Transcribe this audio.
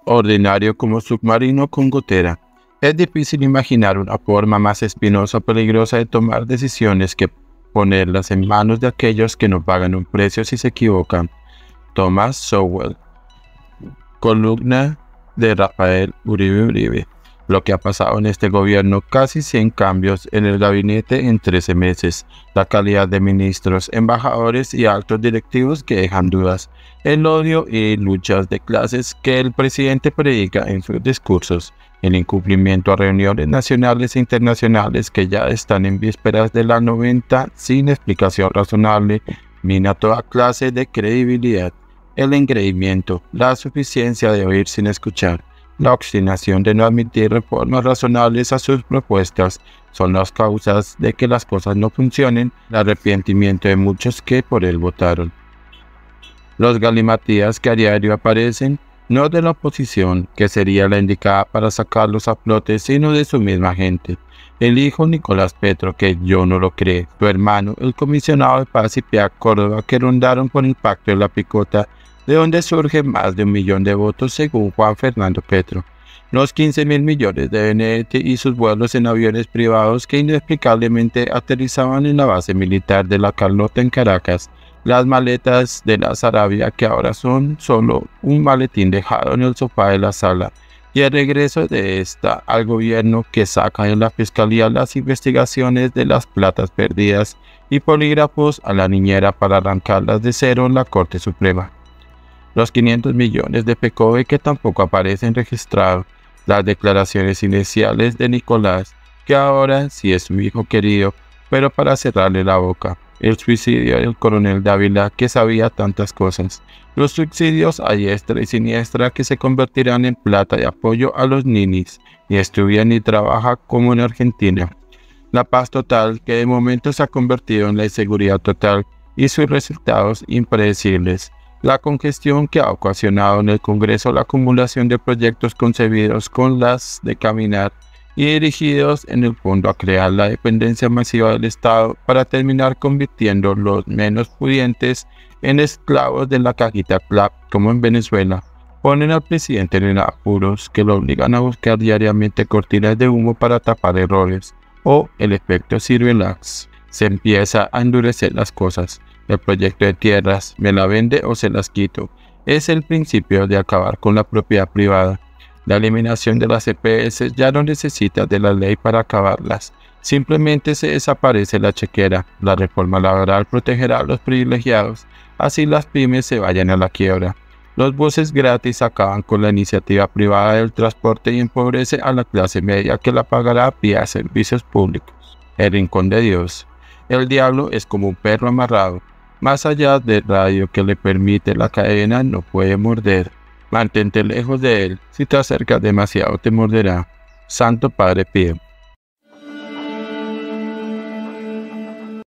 ordinario como submarino con gotera. Es difícil imaginar una forma más espinosa o peligrosa de tomar decisiones que ponerlas en manos de aquellos que no pagan un precio si se equivocan. Thomas Sowell. Columna de Rafael Uribe. Lo que ha pasado en este gobierno: casi 100 cambios en el gabinete en 13 meses, la calidad de ministros, embajadores y altos directivos que dejan dudas, el odio y luchas de clases que el presidente predica en sus discursos, el incumplimiento a reuniones nacionales e internacionales que ya están en vísperas de la 90 sin explicación razonable, mina toda clase de credibilidad, el engreimiento, la suficiencia de oír sin escuchar, la obstinación de no admitir reformas razonables a sus propuestas son las causas de que las cosas no funcionen, el arrepentimiento de muchos que por él votaron. Los galimatías que a diario aparecen, no de la oposición, que sería la indicada para sacarlos a flote, sino de su misma gente. El hijo Nicolás Petro, que yo no lo cree, su hermano, el comisionado de Paz y Piedad Córdoba, que rondaron por el pacto de la picota, de donde surgen más de 1 millón de votos según Juan Fernando Petro, los 15.000 millones de Benedetti y sus vuelos en aviones privados que inexplicablemente aterrizaban en la base militar de La Carlota en Caracas, las maletas de la Sarabia que ahora son solo un maletín dejado en el sofá de la sala, y el regreso de esta al gobierno que saca de la fiscalía las investigaciones de las platas perdidas y polígrafos a la niñera para arrancarlas de cero en la Corte Suprema. Los 500 millones de PECOVE que tampoco aparecen registrados, las declaraciones iniciales de Nicolás, que ahora sí es su hijo querido, pero para cerrarle la boca, el suicidio del coronel Dávila que sabía tantas cosas, los subsidios a diestra y siniestra que se convertirán en plata de apoyo a los ninis, ni estudia ni trabaja como en Argentina, la paz total que de momento se ha convertido en la inseguridad total y sus resultados impredecibles. La congestión que ha ocasionado en el Congreso la acumulación de proyectos concebidos con las de caminar y dirigidos en el fondo a crear la dependencia masiva del Estado para terminar convirtiendo los menos pudientes en esclavos de la cajita clap como en Venezuela, ponen al presidente en apuros que lo obligan a buscar diariamente cortinas de humo para tapar errores, o el efecto Sirvelax. Se empieza a endurecer las cosas. El proyecto de tierras, ¿me la vende o se las quito?, es el principio de acabar con la propiedad privada. La eliminación de las EPS ya no necesita de la ley para acabarlas. Simplemente se desaparece la chequera. La reforma laboral protegerá a los privilegiados, así las pymes se vayan a la quiebra. Los buses gratis acaban con la iniciativa privada del transporte y empobrece a la clase media que la pagará vía servicios públicos. El rincón de Dios. El diablo es como un perro amarrado. Más allá del radio que le permite la cadena, no puede morder. Mantente lejos de él. Si te acercas demasiado, te morderá. Santo Padre Pío.